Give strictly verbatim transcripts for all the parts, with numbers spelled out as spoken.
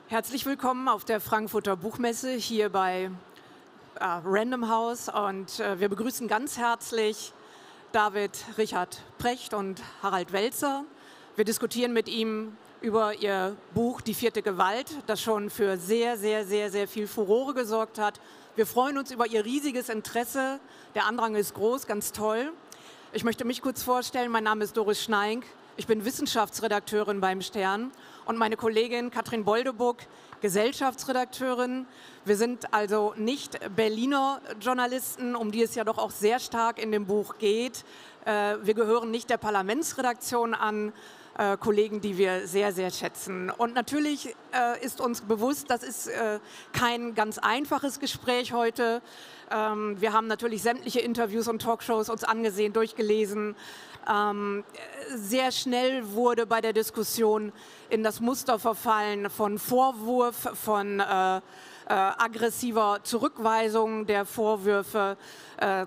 Herzlich willkommen auf der Frankfurter Buchmesse hier bei äh, Random House und äh, wir begrüßen ganz herzlich David Richard Precht und Harald Welzer. Wir diskutieren mit ihm über ihr Buch Die vierte Gewalt, das schon für sehr, sehr, sehr, sehr viel Furore gesorgt hat. Wir freuen uns über ihr riesiges Interesse. Der Andrang ist groß, ganz toll. Ich möchte mich kurz vorstellen. Mein Name ist Doris Schneink. Ich bin Wissenschaftsredakteurin beim Stern und meine Kollegin Katrin Boldebuck, Gesellschaftsredakteurin. Wir sind also nicht Berliner Journalisten, um die es ja doch auch sehr stark in dem Buch geht. Wir gehören nicht der Parlamentsredaktion an, äh, Kollegen, die wir sehr, sehr schätzen. Und natürlich äh, ist uns bewusst, das ist äh, kein ganz einfaches Gespräch heute. Ähm, wir haben natürlich sämtliche Interviews und Talkshows uns angesehen, durchgelesen. Ähm, sehr schnell wurde bei der Diskussion in das Muster verfallen von Vorwurf, von äh, äh, aggressiver Zurückweisung der Vorwürfe. Äh,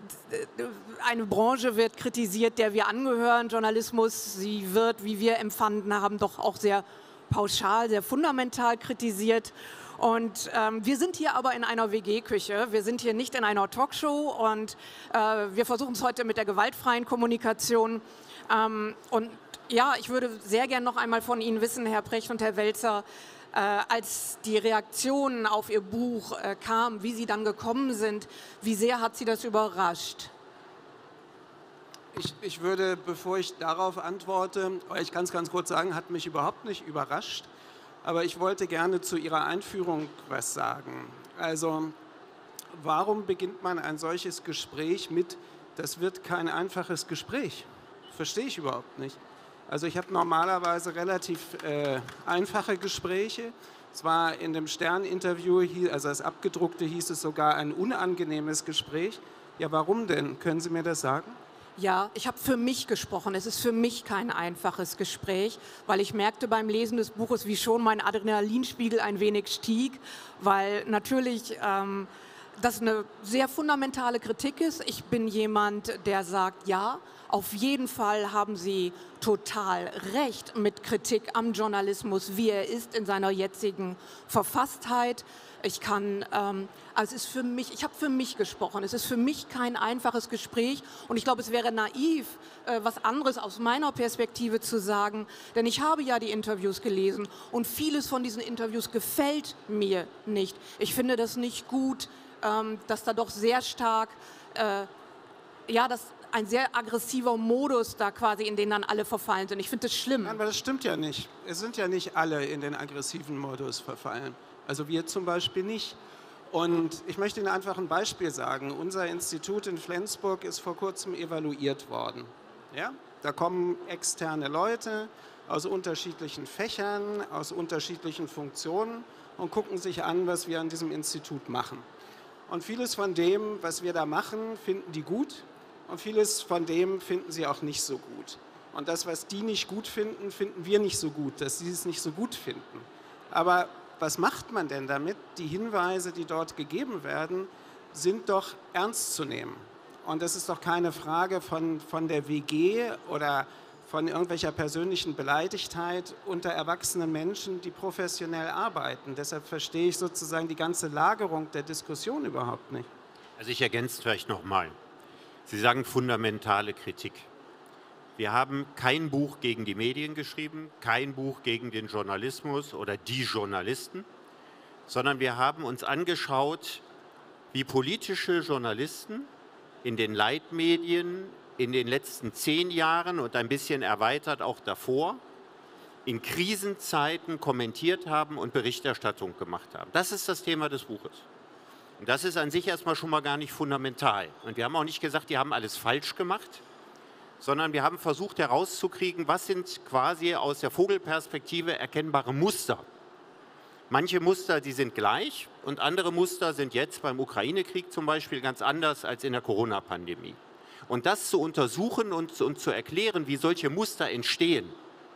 Eine Branche wird kritisiert, der wir angehören, Journalismus. Sie wird, wie wir empfanden haben, doch auch sehr pauschal, sehr fundamental kritisiert. Und ähm, wir sind hier aber in einer W G-Küche, wir sind hier nicht in einer Talkshow und äh, wir versuchen es heute mit der gewaltfreien Kommunikation. Ähm, und ja, ich würde sehr gern noch einmal von Ihnen wissen, Herr Precht und Herr Welzer, äh, als die Reaktionen auf Ihr Buch äh, kamen, wie Sie dann gekommen sind, wie sehr hat Sie das überrascht? Ich, ich würde, bevor ich darauf antworte, euch ganz, ganz kurz sagen, hat mich überhaupt nicht überrascht. Aber ich wollte gerne zu Ihrer Einführung was sagen. Also, warum beginnt man ein solches Gespräch mit, das wird kein einfaches Gespräch? Verstehe ich überhaupt nicht. Also ich habe normalerweise relativ äh, einfache Gespräche. Es war in dem Stern-Interview, also das Abgedruckte, hieß es sogar ein unangenehmes Gespräch. Ja, warum denn? Können Sie mir das sagen? Ja, ich habe für mich gesprochen. Es ist für mich kein einfaches Gespräch, weil ich merkte beim Lesen des Buches, wie schon mein Adrenalinspiegel ein wenig stieg, weil natürlich ähm, das eine sehr fundamentale Kritik ist. Ich bin jemand, der sagt, ja, auf jeden Fall haben Sie total recht mit Kritik am Journalismus, wie er ist in seiner jetzigen Verfasstheit. Ich kann, ähm, also es ist für mich, ich habe für mich gesprochen. Es ist für mich kein einfaches Gespräch und ich glaube, es wäre naiv, äh, was anderes aus meiner Perspektive zu sagen, denn ich habe ja die Interviews gelesen und vieles von diesen Interviews gefällt mir nicht. Ich finde das nicht gut, ähm, dass da doch sehr stark, äh, ja, das ein sehr aggressiver Modus da quasi, in den dann alle verfallen sind. Ich finde das schlimm. Nein, aber das stimmt ja nicht. Es sind ja nicht alle in den aggressiven Modus verfallen. Also wir zum Beispiel nicht. Und ich möchte Ihnen einfach ein Beispiel sagen. Unser Institut in Flensburg ist vor kurzem evaluiert worden. Ja? Da kommen externe Leute aus unterschiedlichen Fächern, aus unterschiedlichen Funktionen und gucken sich an, was wir an diesem Institut machen. Und vieles von dem, was wir da machen, finden die gut. Und vieles von dem finden sie auch nicht so gut. Und das, was die nicht gut finden, finden wir nicht so gut, dass sie es nicht so gut finden. Aber was macht man denn damit? Die Hinweise, die dort gegeben werden, sind doch ernst zu nehmen. Und das ist doch keine Frage von, von der W G oder von irgendwelcher persönlichen Beleidigtheit unter erwachsenen Menschen, die professionell arbeiten. Deshalb verstehe ich sozusagen die ganze Lagerung der Diskussion überhaupt nicht. Also ich ergänze vielleicht nochmal. Sie sagen fundamentale Kritik. Wir haben kein Buch gegen die Medien geschrieben, kein Buch gegen den Journalismus oder die Journalisten, sondern wir haben uns angeschaut, wie politische Journalisten in den Leitmedien in den letzten zehn Jahren und ein bisschen erweitert auch davor in Krisenzeiten kommentiert haben und Berichterstattung gemacht haben. Das ist das Thema des Buches. Und das ist an sich erstmal schon mal gar nicht fundamental. Und wir haben auch nicht gesagt, die haben alles falsch gemacht, sondern wir haben versucht herauszukriegen, was sind quasi aus der Vogelperspektive erkennbare Muster. Manche Muster, die sind gleich und andere Muster sind jetzt beim Ukraine-Krieg zum Beispiel ganz anders als in der Corona-Pandemie. Und das zu untersuchen und, und zu erklären, wie solche Muster entstehen,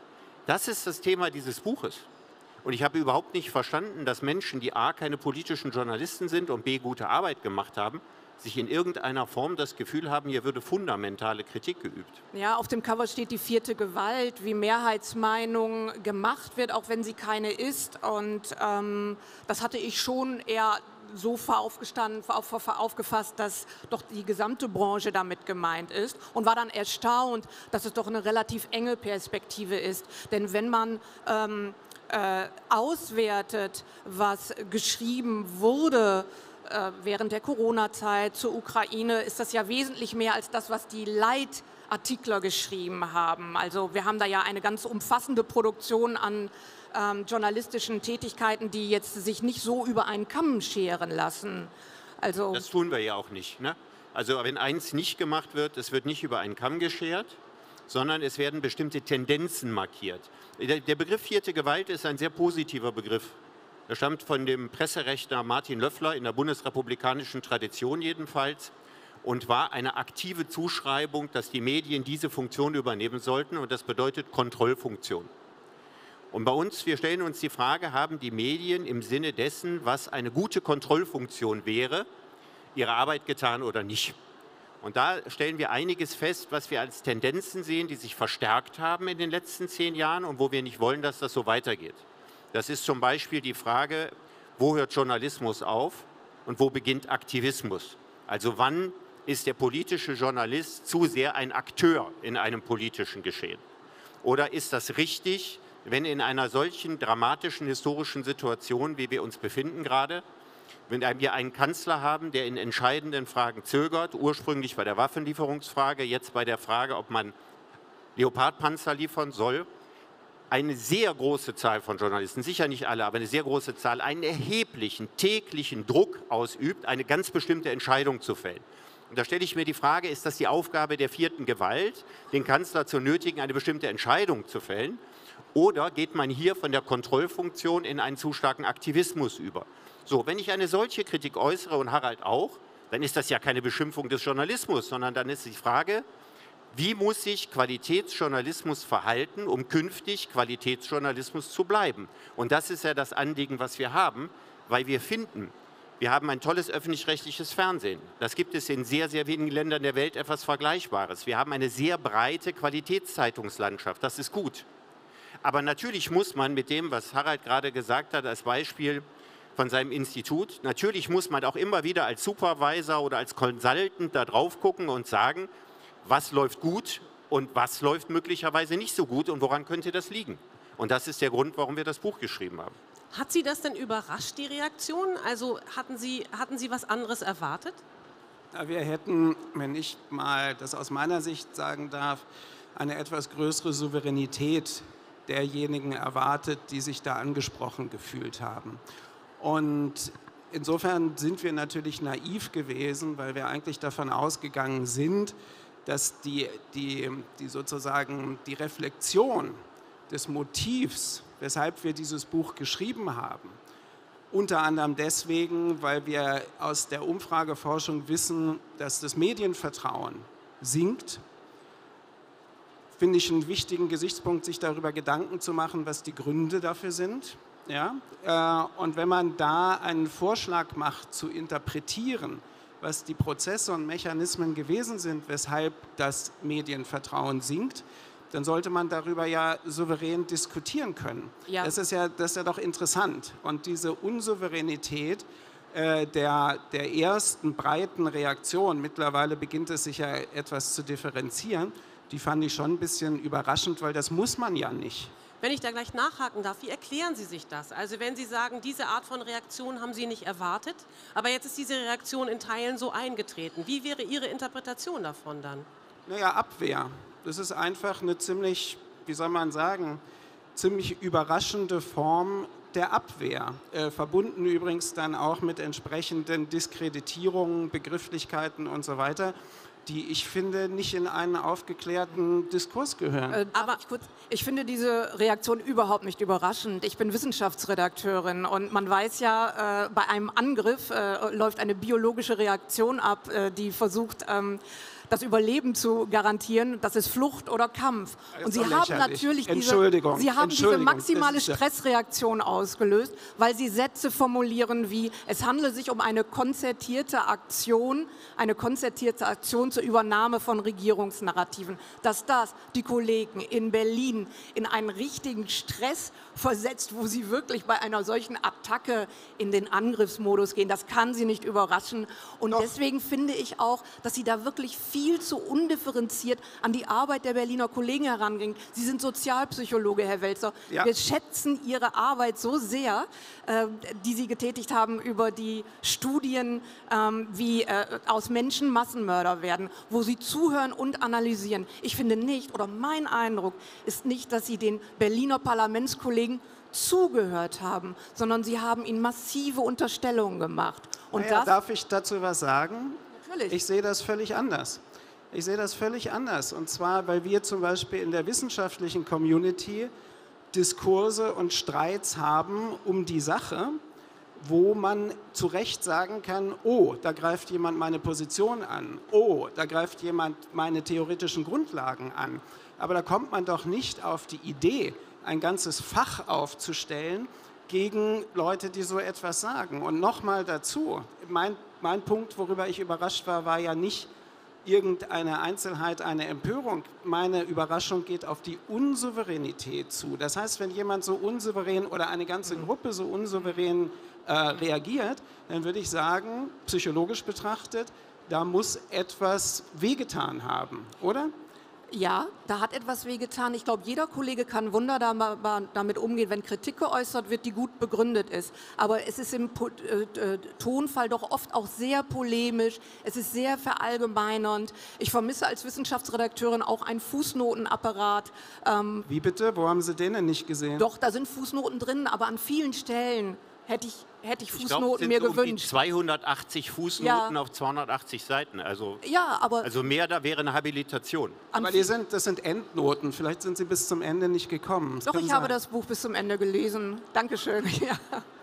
das ist das Thema dieses Buches. Und ich habe überhaupt nicht verstanden, dass Menschen, die a. keine politischen Journalisten sind und b. gute Arbeit gemacht haben, sich in irgendeiner Form das Gefühl haben, hier würde fundamentale Kritik geübt. Ja, auf dem Cover steht die vierte Gewalt, wie Mehrheitsmeinung gemacht wird, auch wenn sie keine ist. Und ähm, das hatte ich schon eher so aufgestanden, auf, auf, aufgefasst, dass doch die gesamte Branche damit gemeint ist und war dann erstaunt, dass es doch eine relativ enge Perspektive ist. Denn wenn man ähm, äh, auswertet, was geschrieben wurde, während der Corona-Zeit zur Ukraine, ist das ja wesentlich mehr als das, was die Leitartikler geschrieben haben. Also wir haben da ja eine ganz umfassende Produktion an ähm, journalistischen Tätigkeiten, die jetzt sich nicht so über einen Kamm scheren lassen. Also das tun wir ja auch nicht, ne? Also wenn eins nicht gemacht wird, es wird nicht über einen Kamm geschert, sondern es werden bestimmte Tendenzen markiert. Der, der Begriff vierte Gewalt ist ein sehr positiver Begriff. Er stammt von dem Presserechtler Martin Löffler in der bundesrepublikanischen Tradition jedenfalls und war eine aktive Zuschreibung, dass die Medien diese Funktion übernehmen sollten, und das bedeutet Kontrollfunktion. Und bei uns, wir stellen uns die Frage, haben die Medien im Sinne dessen, was eine gute Kontrollfunktion wäre, ihre Arbeit getan oder nicht? Und da stellen wir einiges fest, was wir als Tendenzen sehen, die sich verstärkt haben in den letzten zehn Jahren und wo wir nicht wollen, dass das so weitergeht. Das ist zum Beispiel die Frage, wo hört Journalismus auf und wo beginnt Aktivismus? Also wann ist der politische Journalist zu sehr ein Akteur in einem politischen Geschehen? Oder ist das richtig, wenn in einer solchen dramatischen historischen Situation, wie wir uns befinden gerade, wenn wir einen Kanzler haben, der in entscheidenden Fragen zögert, ursprünglich bei der Waffenlieferungsfrage, jetzt bei der Frage, ob man Leopardpanzer liefern soll, eine sehr große Zahl von Journalisten, sicher nicht alle, aber eine sehr große Zahl, einen erheblichen täglichen Druck ausübt, eine ganz bestimmte Entscheidung zu fällen. Und da stelle ich mir die Frage, ist das die Aufgabe der vierten Gewalt, den Kanzler zu nötigen, eine bestimmte Entscheidung zu fällen? Oder geht man hier von der Kontrollfunktion in einen zu starken Aktivismus über? So, wenn ich eine solche Kritik äußere und Harald auch, dann ist das ja keine Beschimpfung des Journalismus, sondern dann ist die Frage, wie muss sich Qualitätsjournalismus verhalten, um künftig Qualitätsjournalismus zu bleiben? Und das ist ja das Anliegen, was wir haben, weil wir finden, wir haben ein tolles öffentlich-rechtliches Fernsehen. Das gibt es in sehr, sehr wenigen Ländern der Welt etwas Vergleichbares. Wir haben eine sehr breite Qualitätszeitungslandschaft. Das ist gut. Aber natürlich muss man mit dem, was Harald gerade gesagt hat, als Beispiel von seinem Institut, natürlich muss man auch immer wieder als Supervisor oder als Consultant da drauf gucken und sagen, was läuft gut und was läuft möglicherweise nicht so gut und woran könnte das liegen? Und das ist der Grund, warum wir das Buch geschrieben haben. Hat Sie das denn überrascht, die Reaktion? Also hatten Sie, hatten Sie was anderes erwartet? Ja, wir hätten, wenn ich mal das aus meiner Sicht sagen darf, eine etwas größere Souveränität derjenigen erwartet, die sich da angesprochen gefühlt haben. Und insofern sind wir natürlich naiv gewesen, weil wir eigentlich davon ausgegangen sind, dass die, die, die sozusagen die Reflexion des Motivs, weshalb wir dieses Buch geschrieben haben, unter anderem deswegen, weil wir aus der Umfrageforschung wissen, dass das Medienvertrauen sinkt, finde ich einen wichtigen Gesichtspunkt, sich darüber Gedanken zu machen, was die Gründe dafür sind. Ja? Und wenn man da einen Vorschlag macht, zu interpretieren, was die Prozesse und Mechanismen gewesen sind, weshalb das Medienvertrauen sinkt, dann sollte man darüber ja souverän diskutieren können. Ja. Das ist ja, das ist ja doch interessant. Und diese Unsouveränität äh, der, der ersten breiten Reaktion, mittlerweile beginnt es sich ja etwas zu differenzieren, die fand ich schon ein bisschen überraschend, weil das muss man ja nicht. Wenn ich da gleich nachhaken darf, wie erklären Sie sich das? Also wenn Sie sagen, diese Art von Reaktion haben Sie nicht erwartet, aber jetzt ist diese Reaktion in Teilen so eingetreten. Wie wäre Ihre Interpretation davon dann? Naja, Abwehr. Das ist einfach eine ziemlich, wie soll man sagen, ziemlich überraschende Form der Abwehr. Äh, verbunden übrigens dann auch mit entsprechenden Diskreditierungen, Begrifflichkeiten und so weiter, die ich finde, nicht in einen aufgeklärten Diskurs gehören. Äh, aber ich, kurz, ich finde diese Reaktion überhaupt nicht überraschend. Ich bin Wissenschaftsredakteurin und man weiß ja, äh, bei einem Angriff äh, läuft eine biologische Reaktion ab, äh, die versucht, ähm, das Überleben zu garantieren, das ist Flucht oder Kampf. Das Und ist Sie doch haben lächerlich. natürlich diese, Entschuldigung, Sie haben diese Entschuldigung, maximale das ist ja- Stressreaktion ausgelöst, weil Sie Sätze formulieren wie, es handelt sich um eine konzertierte Aktion, eine konzertierte Aktion zur Übernahme von Regierungsnarrativen. Dass das die Kollegen in Berlin in einen richtigen Stress versetzt, wo sie wirklich bei einer solchen Attacke in den Angriffsmodus gehen, das kann Sie nicht überraschen. Und Doch. deswegen finde ich auch, dass Sie da wirklich viel zu undifferenziert an die Arbeit der Berliner Kollegen herangehen. Sie sind Sozialpsychologe, Herr Welzer. Ja. Wir schätzen Ihre Arbeit so sehr, äh, die Sie getätigt haben über die Studien, ähm, wie äh, aus Menschen Massenmörder werden, wo Sie zuhören und analysieren. Ich finde nicht, oder mein Eindruck ist nicht, dass Sie den Berliner Parlamentskollegen zugehört haben, sondern Sie haben ihnen massive Unterstellungen gemacht. Und Naja, das, darf ich dazu was sagen? Natürlich. Ich sehe das völlig anders. Ich sehe das völlig anders. Und zwar, weil wir zum Beispiel in der wissenschaftlichen Community Diskurse und Streits haben um die Sache, wo man zu Recht sagen kann, oh, da greift jemand meine Position an, oh, da greift jemand meine theoretischen Grundlagen an. Aber da kommt man doch nicht auf die Idee, ein ganzes Fach aufzustellen gegen Leute, die so etwas sagen. Und nochmal dazu, mein, mein Punkt, worüber ich überrascht war, war ja nicht irgendeine Einzelheit, eine Empörung. Meine Überraschung geht auf die Unsouveränität zu. Das heißt, wenn jemand so unsouverän oder eine ganze Gruppe so unsouverän äh, reagiert, dann würde ich sagen, psychologisch betrachtet, da muss etwas wehgetan haben, oder? ja, da hat etwas wehgetan. Ich glaube, jeder Kollege kann wunderbar damit umgehen, wenn Kritik geäußert wird, die gut begründet ist. Aber es ist im äh, Tonfall doch oft auch sehr polemisch, es ist sehr verallgemeinernd. Ich vermisse als Wissenschaftsredakteurin auch einen Fußnotenapparat. Ähm, Wie bitte? Wo haben Sie den denn nicht gesehen? Doch, da sind Fußnoten drin, aber an vielen Stellen hätte ich, hätte ich Fußnoten ich glaub, mir sind so um die gewünscht. zweihundertachtzig Fußnoten Ja. auf zweihundertachtzig Seiten. Also, Ja, aber also mehr, da wäre eine Habilitation. an Aber die sind, das sind Endnoten. Vielleicht sind Sie bis zum Ende nicht gekommen. Das Doch, kann ich habe sein. das Buch bis zum Ende gelesen. Dankeschön. Ja.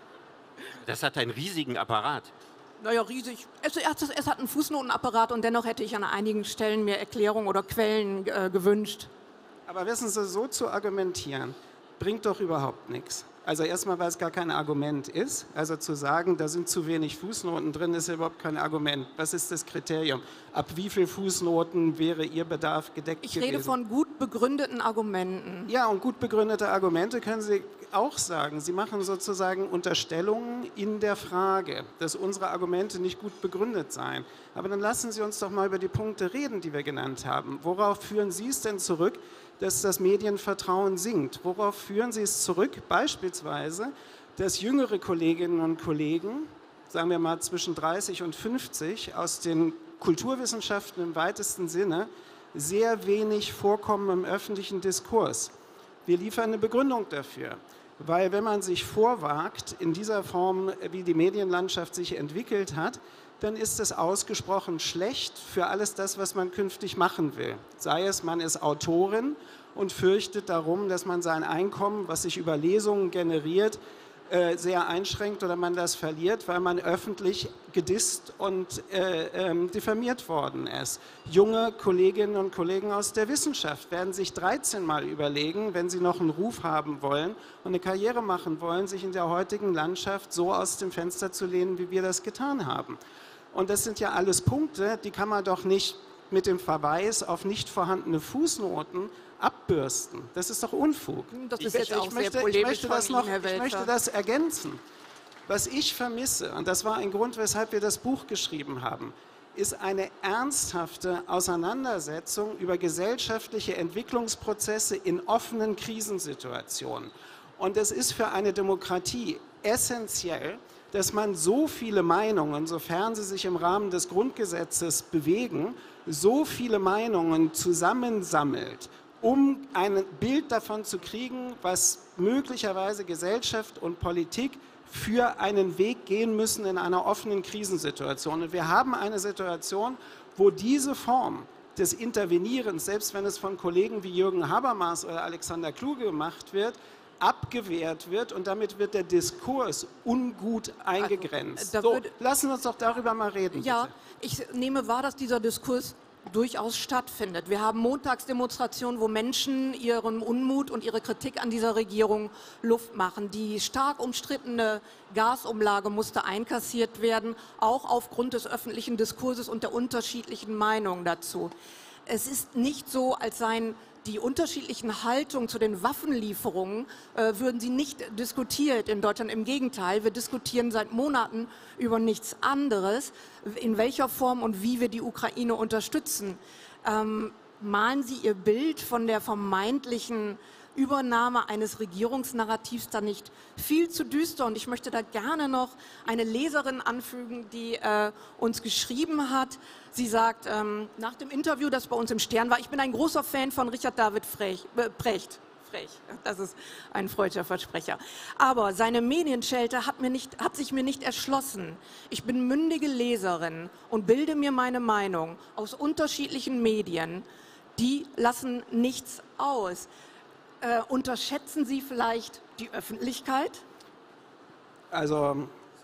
Das hat einen riesigen Apparat. Naja, riesig. Es, es, es hat einen Fußnotenapparat und dennoch hätte ich an einigen Stellen mir Erklärungen oder Quellen äh, gewünscht. Aber wissen Sie, so zu argumentieren, bringt doch überhaupt nichts. Also erstmal, weil es gar kein Argument ist. Also zu sagen, da sind zu wenig Fußnoten drin, ist ja überhaupt kein Argument. Was ist das Kriterium? Ab wie viel Fußnoten wäre Ihr Bedarf gedeckt Ich gewesen? rede von gut begründeten Argumenten. Ja, und gut begründete Argumente können Sie auch sagen. Sie machen sozusagen Unterstellungen in der Frage, dass unsere Argumente nicht gut begründet seien. Aber dann lassen Sie uns doch mal über die Punkte reden, die wir genannt haben. Worauf führen Sie es denn zurück, dass das Medienvertrauen sinkt? Worauf führen Sie es zurück? Beispielsweise, dass jüngere Kolleginnen und Kollegen, sagen wir mal zwischen dreißig und fünfzig, aus den Kulturwissenschaften im weitesten Sinne sehr wenig vorkommen im öffentlichen Diskurs. Wir liefern eine Begründung dafür, weil wenn man sich vorwagt, in dieser Form, wie die Medienlandschaft sich entwickelt hat, dann ist es ausgesprochen schlecht für alles das, was man künftig machen will. Sei es, man ist Autorin und fürchtet darum, dass man sein Einkommen, was sich über Lesungen generiert, sehr einschränkt oder man das verliert, weil man öffentlich gedisst und äh, ähm, diffamiert worden ist. Junge Kolleginnen und Kollegen aus der Wissenschaft werden sich dreizehn Mal überlegen, wenn sie noch einen Ruf haben wollen und eine Karriere machen wollen, sich in der heutigen Landschaft so aus dem Fenster zu lehnen, wie wir das getan haben. Und das sind ja alles Punkte, die kann man doch nicht mit dem Verweis auf nicht vorhandene Fußnoten abbürsten. Das ist doch Unfug. Das ist Ich- jetzt ich auch möchte, sehr ich polemisch möchte von das Ihnen, noch, Herr Ich Welzer. möchte das ergänzen. Was ich vermisse, und das war ein Grund, weshalb wir das Buch geschrieben haben, ist eine ernsthafte Auseinandersetzung über gesellschaftliche Entwicklungsprozesse in offenen Krisensituationen. Und es ist für eine Demokratie essentiell, dass man so viele Meinungen, sofern sie sich im Rahmen des Grundgesetzes bewegen, so viele Meinungen zusammensammelt, um ein Bild davon zu kriegen, was möglicherweise Gesellschaft und Politik für einen Weg gehen müssen in einer offenen Krisensituation. Und wir haben eine Situation, wo diese Form des Intervenierens, selbst wenn es von Kollegen wie Jürgen Habermas oder Alexander Kluge gemacht wird, abgewehrt wird und damit wird der Diskurs ungut eingegrenzt. da So, würde- lassen wir uns doch darüber mal reden. Ja, Bitte. ich nehme wahr, dass dieser Diskurs durchaus stattfindet. Wir haben Montagsdemonstrationen, wo Menschen ihrem Unmut und ihre Kritik an dieser Regierung Luft machen. Die stark umstrittene Gasumlage musste einkassiert werden, auch aufgrund des öffentlichen Diskurses und der unterschiedlichen Meinungen dazu. Es ist nicht so, als seien die unterschiedlichen Haltungen zu den Waffenlieferungen, äh, würden sie nicht diskutiert in Deutschland. Im Gegenteil, wir diskutieren seit Monaten über nichts anderes, in welcher Form und wie wir die Ukraine unterstützen. Ähm, malen Sie Ihr Bild von der vermeintlichen Übernahme eines Regierungsnarrativs da nicht viel zu düster? Und ich möchte da gerne noch eine Leserin anfügen, die äh, uns geschrieben hat. Sie sagt, ähm, nach dem Interview, das bei uns im Stern war, ich bin ein großer Fan von Richard David Frech, äh, Precht. Frech, das ist ein freudscher Versprecher. Aber seine Medienschelte hat, mir nicht, hat sich mir nicht erschlossen. Ich bin mündige Leserin und bilde mir meine Meinung aus unterschiedlichen Medien. Die lassen nichts aus. Äh, unterschätzen Sie vielleicht die Öffentlichkeit? Also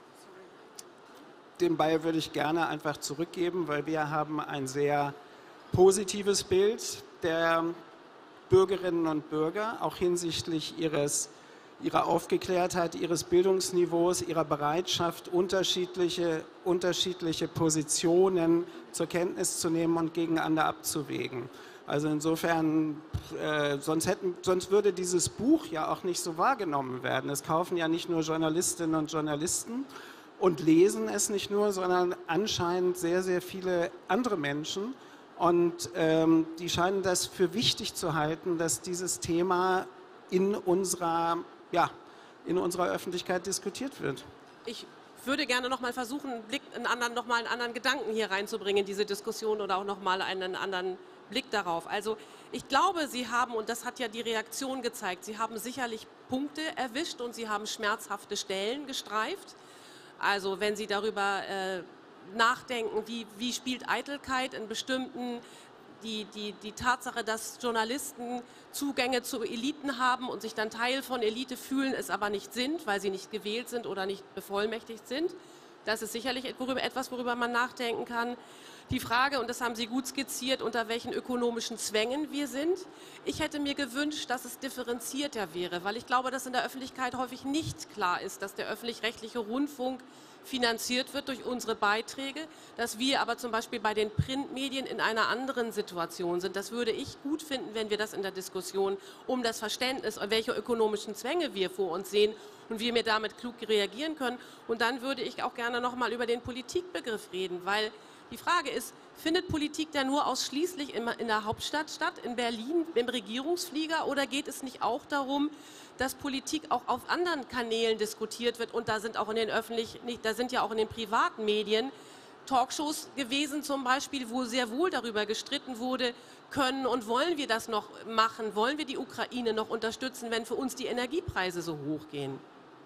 den Ball würde ich gerne einfach zurückgeben, weil wir haben ein sehr positives Bild der Bürgerinnen und Bürger, auch hinsichtlich ihres, ihrer Aufgeklärtheit, ihres Bildungsniveaus, ihrer Bereitschaft, unterschiedliche, unterschiedliche Positionen zur Kenntnis zu nehmen und gegeneinander abzuwägen. Also insofern, äh, sonst, hätten, sonst würde dieses Buch ja auch nicht so wahrgenommen werden. Es kaufen ja nicht nur Journalistinnen und Journalisten und lesen es nicht nur, sondern anscheinend sehr, sehr viele andere Menschen. Und ähm, die scheinen das für wichtig zu halten, dass dieses Thema in unserer, ja, in unserer Öffentlichkeit diskutiert wird. Ich würde gerne noch mal versuchen, einen, Blick, einen, anderen, noch mal einen anderen Gedanken hier reinzubringen in diese Diskussion oder auch noch mal einen anderen Blick darauf. Also ich glaube, Sie haben, und das hat ja die Reaktion gezeigt, Sie haben sicherlich Punkte erwischt und Sie haben schmerzhafte Stellen gestreift. Also wenn Sie darüber äh, nachdenken, wie, wie spielt Eitelkeit in bestimmten, die, die, die Tatsache, dass Journalisten Zugänge zu Eliten haben und sich dann Teil von Elite fühlen, es aber nicht sind, weil sie nicht gewählt sind oder nicht bevollmächtigt sind. Das ist sicherlich etwas, worüber man nachdenken kann. Die Frage, und das haben Sie gut skizziert, unter welchen ökonomischen Zwängen wir sind. Ich hätte mir gewünscht, dass es differenzierter wäre, weil ich glaube, dass in der Öffentlichkeit häufig nicht klar ist, dass der öffentlich-rechtliche Rundfunk finanziert wird durch unsere Beiträge, dass wir aber zum Beispiel bei den Printmedien in einer anderen Situation sind. Das würde ich gut finden, wenn wir das in der Diskussion um das Verständnis, welche ökonomischen Zwänge wir vor uns sehen und wie wir damit klug reagieren können. Und dann würde ich auch gerne noch mal über den Politikbegriff reden, weil die Frage ist, findet Politik denn nur ausschließlich in der Hauptstadt statt, in Berlin, im Regierungsflieger, oder geht es nicht auch darum, dass Politik auch auf anderen Kanälen diskutiert wird? Und da sind auch in den öffentlichen, da sind ja auch in den privaten Medien Talkshows gewesen zum Beispiel, wo sehr wohl darüber gestritten wurde, können und wollen wir das noch machen? Wollen wir die Ukraine noch unterstützen, wenn für uns die Energiepreise so hoch gehen?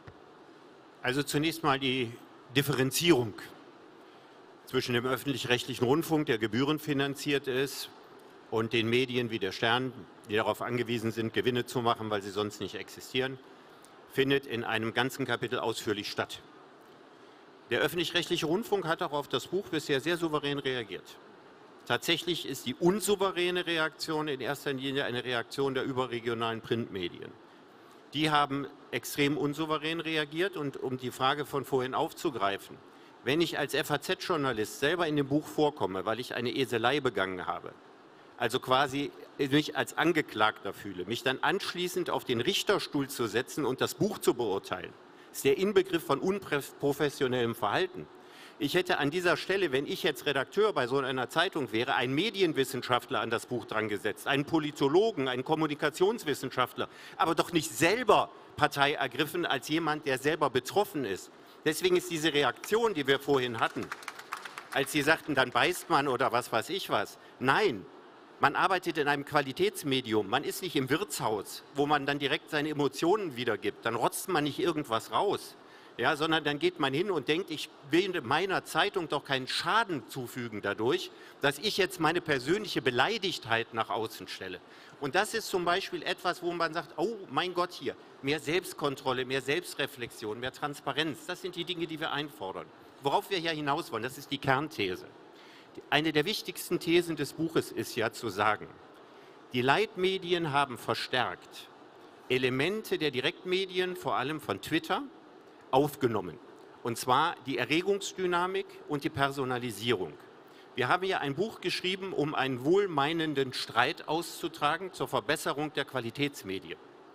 Also zunächst mal die Differenzierung zwischen dem öffentlich-rechtlichen Rundfunk, der gebührenfinanziert ist, und den Medien wie der Stern, die darauf angewiesen sind, Gewinne zu machen, weil sie sonst nicht existieren, findet in einem ganzen Kapitel ausführlich statt. Der öffentlich-rechtliche Rundfunk hat auch auf das Buch bisher sehr souverän reagiert. Tatsächlich ist die unsouveräne Reaktion in erster Linie eine Reaktion der überregionalen Printmedien. Die haben extrem unsouverän reagiert, und um die Frage von vorhin aufzugreifen, wenn ich als F A Z-Journalist selber in dem Buch vorkomme, weil ich eine Eselei begangen habe, also quasi mich als Angeklagter fühle, mich dann anschließend auf den Richterstuhl zu setzen und das Buch zu beurteilen, ist der Inbegriff von unprofessionellem Verhalten. Ich hätte an dieser Stelle, wenn ich jetzt Redakteur bei so einer Zeitung wäre, einen Medienwissenschaftler an das Buch dran gesetzt, einen Politologen, einen Kommunikationswissenschaftler, aber doch nicht selber Partei ergriffen als jemand, der selber betroffen ist. Deswegen ist diese Reaktion, die wir vorhin hatten, als Sie sagten, dann beißt man oder was weiß ich was. Nein, man arbeitet in einem Qualitätsmedium. Man ist nicht im Wirtshaus, wo man dann direkt seine Emotionen wiedergibt. Dann rotzt man nicht irgendwas raus, ja, sondern dann geht man hin und denkt, ich will meiner Zeitung doch keinen Schaden zufügen dadurch, dass ich jetzt meine persönliche Beleidigtheit nach außen stelle. Und das ist zum Beispiel etwas, wo man sagt, oh mein Gott, hier, mehr Selbstkontrolle, mehr Selbstreflexion, mehr Transparenz. Das sind die Dinge, die wir einfordern. Worauf wir hier hinaus wollen, das ist die Kernthese. Eine der wichtigsten Thesen des Buches ist ja zu sagen, die Leitmedien haben verstärkt Elemente der Direktmedien, vor allem von Twitter, aufgenommen. Und zwar die Erregungsdynamik und die Personalisierung. Wir haben ja ein Buch geschrieben, um einen wohlmeinenden Streit auszutragen zur Verbesserung der Qualitätsmedien.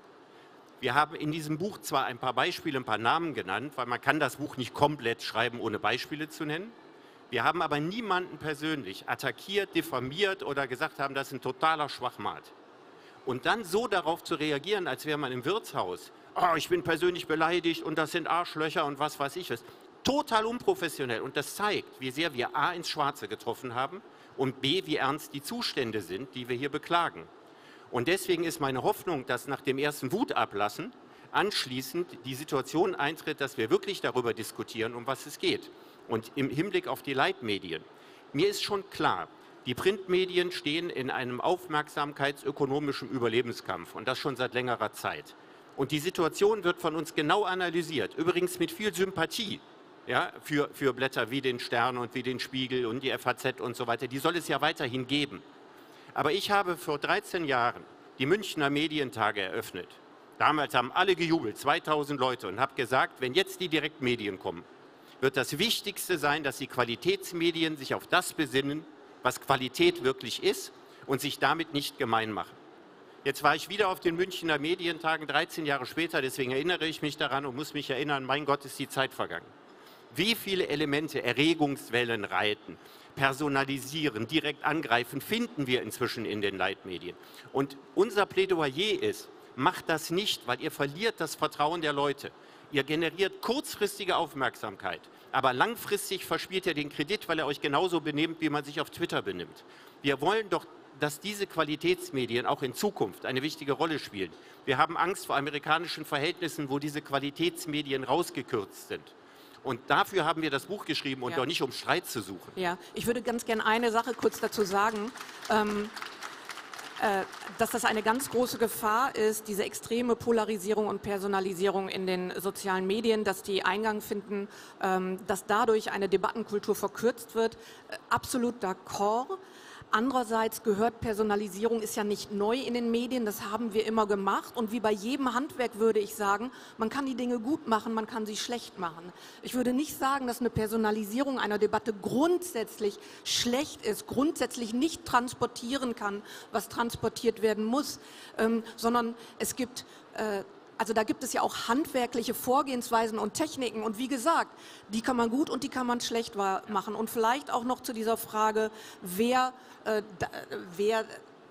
Wir haben in diesem Buch zwar ein paar Beispiele, ein paar Namen genannt, weil man kann das Buch nicht komplett schreiben, ohne Beispiele zu nennen. Wir haben aber niemanden persönlich attackiert, diffamiert oder gesagt haben, das ist ein totaler Schwachmat. Und dann so darauf zu reagieren, als wäre man im Wirtshaus, oh, ich bin persönlich beleidigt und das sind Arschlöcher und was weiß ich was. Total unprofessionell. Und das zeigt, wie sehr wir A ins Schwarze getroffen haben und B, wie ernst die Zustände sind, die wir hier beklagen. Und deswegen ist meine Hoffnung, dass nach dem ersten Wutablassen anschließend die Situation eintritt, dass wir wirklich darüber diskutieren, um was es geht. Und im Hinblick auf die Leitmedien. Mir ist schon klar, die Printmedien stehen in einem aufmerksamkeitsökonomischen Überlebenskampf und das schon seit längerer Zeit. Und die Situation wird von uns genau analysiert, übrigens mit viel Sympathie, ja, für, für Blätter wie den Stern und wie den Spiegel und die F A Z und so weiter. Die soll es ja weiterhin geben. Aber ich habe vor dreizehn Jahren die Münchner Medientage eröffnet. Damals haben alle gejubelt, zweitausend Leute, und habe gesagt, wenn jetzt die Direktmedien kommen, wird das Wichtigste sein, dass die Qualitätsmedien sich auf das besinnen, was Qualität wirklich ist und sich damit nicht gemein machen. Jetzt war ich wieder auf den Münchner Medientagen, dreizehn Jahre später, deswegen erinnere ich mich daran und muss mich erinnern, mein Gott, ist die Zeit vergangen. Wie viele Elemente, Erregungswellen reiten, personalisieren, direkt angreifen, finden wir inzwischen in den Leitmedien. Und unser Plädoyer ist, macht das nicht, weil ihr verliert das Vertrauen der Leute. Ihr generiert kurzfristige Aufmerksamkeit, aber langfristig verspielt ihr den Kredit, weil ihr euch genauso benehmt, wie man sich auf Twitter benimmt. Wir wollen doch, dass diese Qualitätsmedien auch in Zukunft eine wichtige Rolle spielen. Wir haben Angst vor amerikanischen Verhältnissen, wo diese Qualitätsmedien rausgekürzt sind. Und dafür haben wir das Buch geschrieben und ja. doch nicht, um Streit zu suchen. Ja, ich würde ganz gerne eine Sache kurz dazu sagen. Ähm, äh, dass das eine ganz große Gefahr ist, diese extreme Polarisierung und Personalisierung in den sozialen Medien, dass die Eingang finden, ähm, dass dadurch eine Debattenkultur verkürzt wird. Äh, absolut d'accord. Andererseits gehört Personalisierung, ist ja nicht neu in den Medien, das haben wir immer gemacht. Und wie bei jedem Handwerk würde ich sagen, man kann die Dinge gut machen, man kann sie schlecht machen. Ich würde nicht sagen, dass eine Personalisierung einer Debatte grundsätzlich schlecht ist, grundsätzlich nicht transportieren kann, was transportiert werden muss, ähm, sondern es gibt... Äh, Also da gibt es ja auch handwerkliche Vorgehensweisen und Techniken und wie gesagt, die kann man gut und die kann man schlecht machen. Und vielleicht auch noch zu dieser Frage, wer, äh, da, wer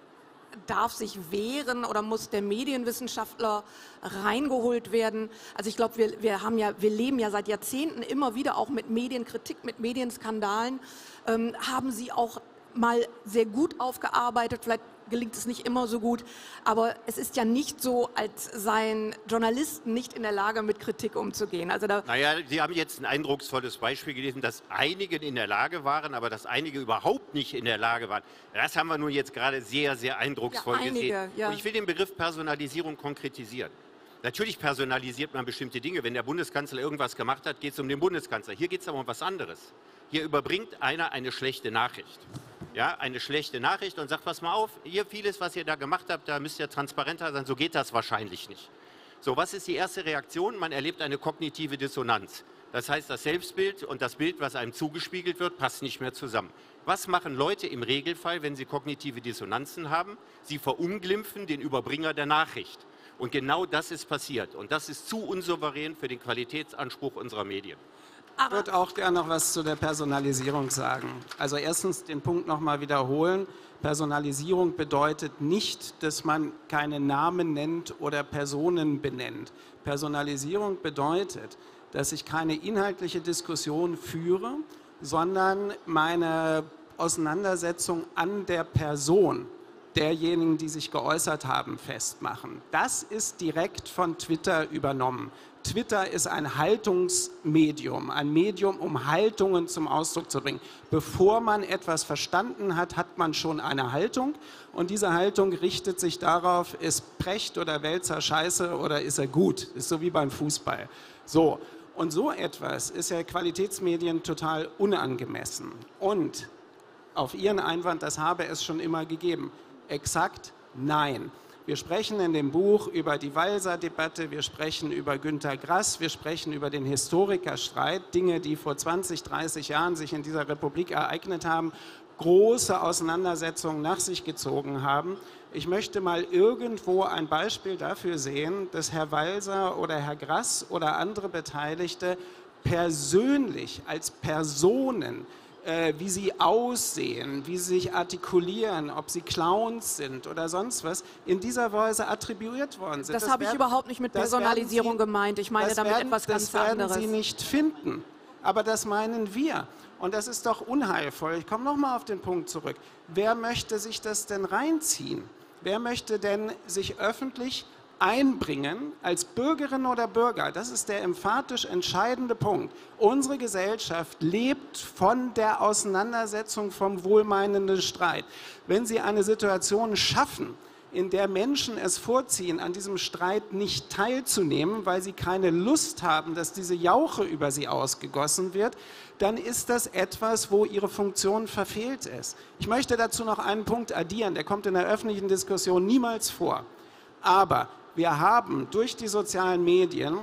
darf sich wehren oder muss der Medienwissenschaftler reingeholt werden? Also ich glaube, wir, wir, haben ja, wir leben ja seit Jahrzehnten immer wieder auch mit Medienkritik, mit Medienskandalen, ähm, haben sie auch mal sehr gut aufgearbeitet, vielleicht gelingt es nicht immer so gut, aber es ist ja nicht so, als seien Journalisten nicht in der Lage, mit Kritik umzugehen. Also da naja, Sie haben jetzt ein eindrucksvolles Beispiel gelesen, dass einige in der Lage waren, aber dass einige überhaupt nicht in der Lage waren. Das haben wir nun jetzt gerade sehr, sehr eindrucksvoll ja, einige, gesehen. ja. Und ich will den Begriff Personalisierung konkretisieren. Natürlich personalisiert man bestimmte Dinge. Wenn der Bundeskanzler irgendwas gemacht hat, geht es um den Bundeskanzler. Hier geht es aber um was anderes. Hier überbringt einer eine schlechte Nachricht. Ja, eine schlechte Nachricht und sagt, pass mal auf, hier vieles, was ihr da gemacht habt, da müsst ihr transparenter sein, so geht das wahrscheinlich nicht. So, was ist die erste Reaktion? Man erlebt eine kognitive Dissonanz. Das heißt, das Selbstbild und das Bild, was einem zugespiegelt wird, passt nicht mehr zusammen. Was machen Leute im Regelfall, wenn sie kognitive Dissonanzen haben? Sie verunglimpfen den Überbringer der Nachricht. Und genau das ist passiert. Und das ist zu unsouverän für den Qualitätsanspruch unserer Medien. Ich würde auch gerne noch was zu der Personalisierung sagen. Also erstens den Punkt noch mal wiederholen. Personalisierung bedeutet nicht, dass man keine Namen nennt oder Personen benennt. Personalisierung bedeutet, dass ich keine inhaltliche Diskussion führe, sondern meine Auseinandersetzung an der Person derjenigen, die sich geäußert haben, festmachen. Das ist direkt von Twitter übernommen. Twitter ist ein Haltungsmedium, ein Medium, um Haltungen zum Ausdruck zu bringen. Bevor man etwas verstanden hat, hat man schon eine Haltung und diese Haltung richtet sich darauf, ist Precht oder Wälzer scheiße oder ist er gut? Ist so wie beim Fußball. So, und so etwas ist ja Qualitätsmedien total unangemessen. Und auf Ihren Einwand, das habe es schon immer gegeben. Exakt nein. Wir sprechen in dem Buch über die Walser-Debatte, wir sprechen über Günter Grass, wir sprechen über den Historikerstreit, Dinge, die vor zwanzig, dreißig Jahren sich in dieser Republik ereignet haben, große Auseinandersetzungen nach sich gezogen haben. Ich möchte mal irgendwo ein Beispiel dafür sehen, dass Herr Walser oder Herr Grass oder andere Beteiligte persönlich als Personen, äh, wie sie aussehen, wie sie sich artikulieren, ob sie Clowns sind oder sonst was, in dieser Weise attribuiert worden sind. Das, das habe ich überhaupt nicht mit Personalisierung Sie, gemeint. Ich meine damit werden, etwas ganz anderes. Das werden Sie nicht finden, aber das meinen wir. Und das ist doch unheilvoll. Ich komme noch mal auf den Punkt zurück. Wer möchte sich das denn reinziehen? Wer möchte denn sich öffentlich einbringen als Bürgerin oder Bürger? Das ist der emphatisch entscheidende Punkt. Unsere Gesellschaft lebt von der Auseinandersetzung, vom wohlmeinenden Streit. Wenn Sie eine Situation schaffen, in der Menschen es vorziehen, an diesem Streit nicht teilzunehmen, weil sie keine Lust haben, dass diese Jauche über sie ausgegossen wird, dann ist das etwas, wo ihre Funktion verfehlt ist. Ich möchte dazu noch einen Punkt addieren, der kommt in der öffentlichen Diskussion niemals vor. Aber wir haben durch die sozialen Medien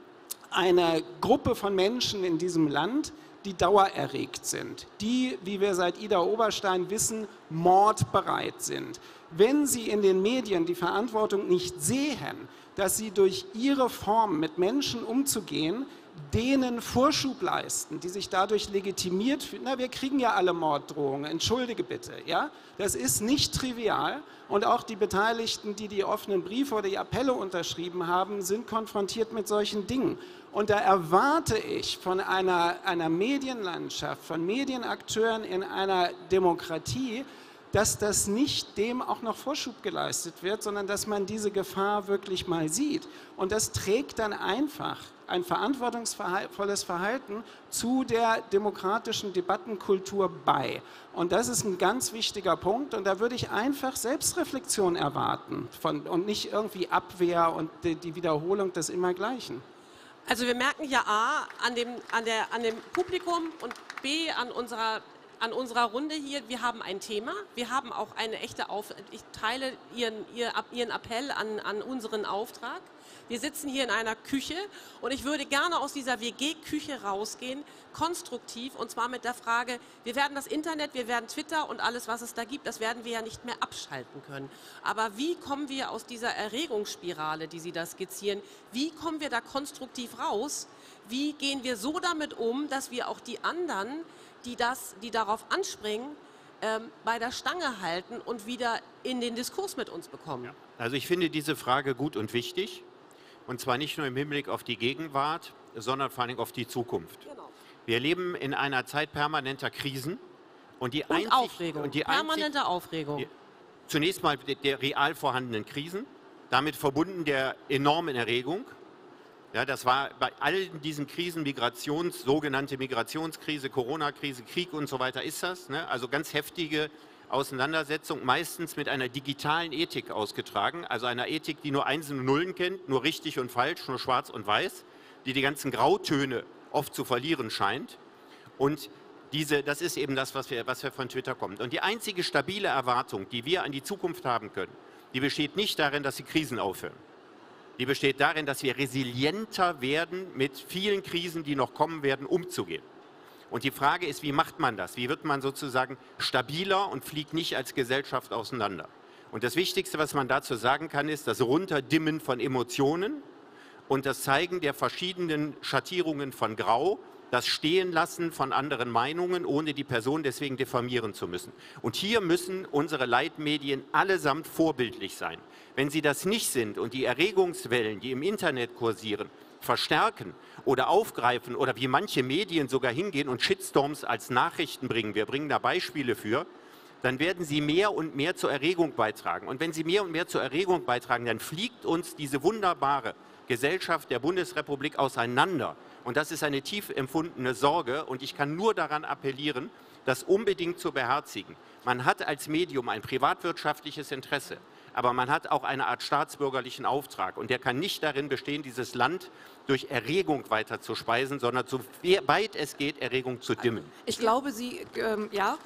eine Gruppe von Menschen in diesem Land, die dauererregt sind, die, wie wir seit Ida Oberstein wissen, mordbereit sind. Wenn sie in den Medien die Verantwortung nicht sehen, dass sie durch ihre Form mit Menschen umzugehen, denen Vorschub leisten, die sich dadurch legitimiert fühlen. Na, wir kriegen ja alle Morddrohungen, entschuldige bitte. Ja? Das ist nicht trivial und auch die Beteiligten, die die offenen Briefe oder die Appelle unterschrieben haben, sind konfrontiert mit solchen Dingen. Und da erwarte ich von einer, einer Medienlandschaft, von Medienakteuren in einer Demokratie, dass das nicht dem auch noch Vorschub geleistet wird, sondern dass man diese Gefahr wirklich mal sieht. Und das trägt dann einfach ein verantwortungsvolles Verhalten zu der demokratischen Debattenkultur bei. Und das ist ein ganz wichtiger Punkt. Und da würde ich einfach Selbstreflexion erwarten von, und nicht irgendwie Abwehr und die, die Wiederholung des Immergleichen. Also wir merken ja A, an dem, an, der, an dem Publikum und B, an unserer an unserer Runde hier, wir haben ein Thema, wir haben auch eine echte Auf... Ich teile Ihren, Ihren Appell an, an unseren Auftrag. Wir sitzen hier in einer Küche und ich würde gerne aus dieser W G-Küche rausgehen, konstruktiv, und zwar mit der Frage, wir werden das Internet, wir werden Twitter und alles, was es da gibt, das werden wir ja nicht mehr abschalten können. Aber wie kommen wir aus dieser Erregungsspirale, die Sie da skizzieren, wie kommen wir da konstruktiv raus? Wie gehen wir so damit um, dass wir auch die anderen, die, das, die darauf anspringen, ähm, bei der Stange halten und wieder in den Diskurs mit uns bekommen? Ja. Also ich finde diese Frage gut und wichtig. Und zwar nicht nur im Hinblick auf die Gegenwart, sondern vor allem auf die Zukunft. Genau. Wir leben in einer Zeit permanenter Krisen. Und die und einzig, Aufregung, und die permanente einzig, Aufregung. Die, zunächst mal der, der real vorhandenen Krisen, damit verbunden der enormen Erregung. Ja, das war bei all diesen Krisen, Migrations, sogenannte Migrationskrise, Corona-Krise, Krieg und so weiter ist das. Ne? Also ganz heftige Auseinandersetzung, meistens mit einer digitalen Ethik ausgetragen, also einer Ethik, die nur Einsen und Nullen kennt, nur richtig und falsch, nur schwarz und weiß, die die ganzen Grautöne oft zu verlieren scheint. Und diese, das ist eben das, was wir, was wir von Twitter kommt. Und die einzige stabile Erwartung, die wir an die Zukunft haben können, die besteht nicht darin, dass die Krisen aufhören. Die besteht darin, dass wir resilienter werden, mit vielen Krisen, die noch kommen werden, umzugehen. Und die Frage ist, wie macht man das? Wie wird man sozusagen stabiler und fliegt nicht als Gesellschaft auseinander? Und das Wichtigste, was man dazu sagen kann, ist das Runterdimmen von Emotionen und das Zeigen der verschiedenen Schattierungen von Grau, das Stehenlassen von anderen Meinungen, ohne die Person deswegen diffamieren zu müssen. Und hier müssen unsere Leitmedien allesamt vorbildlich sein. Wenn sie das nicht sind und die Erregungswellen, die im Internet kursieren, verstärken oder aufgreifen oder wie manche Medien sogar hingehen und Shitstorms als Nachrichten bringen, wir bringen da Beispiele für, dann werden sie mehr und mehr zur Erregung beitragen. Und wenn sie mehr und mehr zur Erregung beitragen, dann fliegt uns diese wunderbare Gesellschaft der Bundesrepublik auseinander. Und das ist eine tief empfundene Sorge und ich kann nur daran appellieren, das unbedingt zu beherzigen. Man hat als Medium ein privatwirtschaftliches Interesse, aber man hat auch eine Art staatsbürgerlichen Auftrag und der kann nicht darin bestehen, dieses Land durch Erregung weiter zu speisen, sondern so weit es geht, Erregung zu dimmen. Ich glaube, Sie, ähm, ja,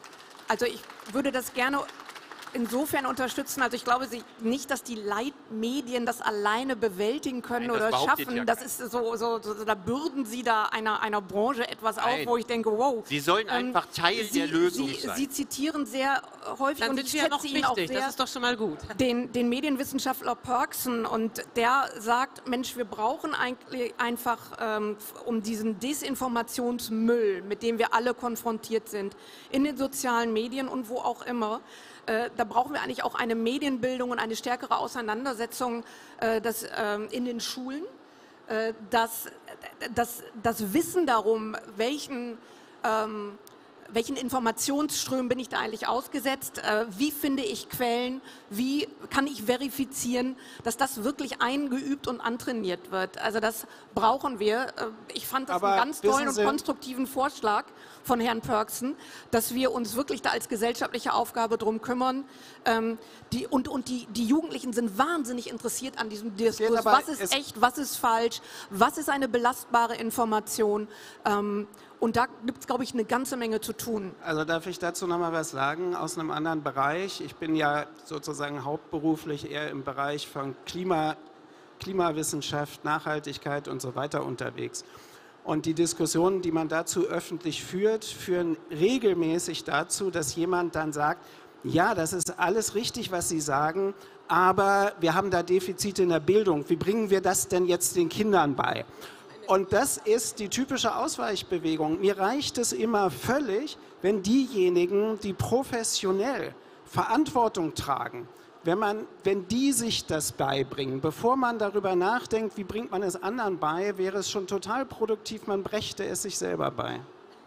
Also ich würde das gerne insofern unterstützen, also ich glaube Sie, nicht, dass die Leitmedien das alleine bewältigen können Nein, das oder behauptet schaffen. ja Das keiner. ist so, so, so, da bürden Sie da einer, einer Branche etwas Nein. auf, wo ich denke, wow. Sie sollen einfach Teil Sie, der Lösung Sie, sein. Sie zitieren sehr häufig Dann und sind ich Sie ja noch schätze ihn auch wichtig, sehr, das ist doch schon mal gut. den, den Medienwissenschaftler Pörksen, und der sagt, Mensch, wir brauchen eigentlich einfach, ähm, um diesen Desinformationsmüll, mit dem wir alle konfrontiert sind, in den sozialen Medien und wo auch immer, äh, da brauchen wir eigentlich auch eine Medienbildung und eine stärkere Auseinandersetzung äh, das, ähm, in den Schulen, äh, dass das, das Wissen darum, welchen ähm, welchen Informationsströmen bin ich da eigentlich ausgesetzt, äh, wie finde ich Quellen, wie kann ich verifizieren, dass das wirklich eingeübt und antrainiert wird. Also das brauchen wir. Äh, ich fand das Aber einen ganz wissen tollen und Sie- konstruktiven Vorschlag von Herrn Pörksen, dass wir uns wirklich da als gesellschaftliche Aufgabe drum kümmern. Ähm, die, und und die, die Jugendlichen sind wahnsinnig interessiert an diesem Diskurs. aber Was ist es- echt, was ist falsch, was ist eine belastbare Information? Ähm, Und da gibt es, glaube ich, eine ganze Menge zu tun. Also darf ich dazu noch mal was sagen aus einem anderen Bereich? Ich bin ja sozusagen hauptberuflich eher im Bereich von Klima, Klimawissenschaft, Nachhaltigkeit und so weiter unterwegs. Und die Diskussionen, die man dazu öffentlich führt, führen regelmäßig dazu, dass jemand dann sagt, ja, das ist alles richtig, was Sie sagen, aber wir haben da Defizite in der Bildung. Wie bringen wir das denn jetzt den Kindern bei? Und das ist die typische Ausweichbewegung. Mir reicht es immer völlig, wenn diejenigen, die professionell Verantwortung tragen, wenn, man, wenn die sich das beibringen, bevor man darüber nachdenkt, wie bringt man es anderen bei, wäre es schon total produktiv, man brächte es sich selber bei.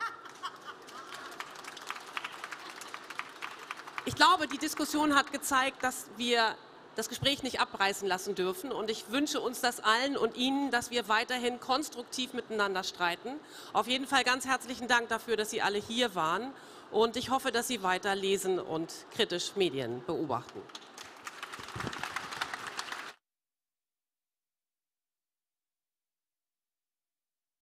Ich glaube, die Diskussion hat gezeigt, dass wir das Gespräch nicht abreißen lassen dürfen. Und ich wünsche uns das allen und Ihnen, dass wir weiterhin konstruktiv miteinander streiten. Auf jeden Fall ganz herzlichen Dank dafür, dass Sie alle hier waren. Und ich hoffe, dass Sie weiter lesen und kritisch Medien beobachten.